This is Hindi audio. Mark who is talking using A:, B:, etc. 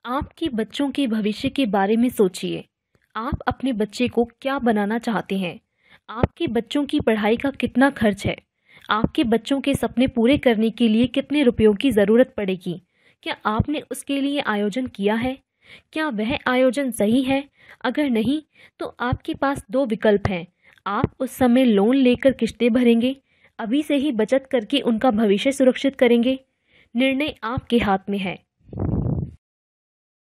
A: आपके बच्चों के भविष्य के बारे में सोचिए। आप अपने बच्चे को क्या बनाना चाहते हैं? आपके बच्चों की पढ़ाई का कितना खर्च है? आपके बच्चों के सपने पूरे करने के लिए कितने रुपयों की ज़रूरत पड़ेगी? क्या आपने उसके लिए आयोजन किया है? क्या वह आयोजन सही है? अगर नहीं, तो आपके पास दो विकल्प हैं। आप उस समय लोन लेकर किश्तें भरेंगे, अभी से ही बचत करके उनका भविष्य सुरक्षित करेंगे। निर्णय आपके हाथ में है।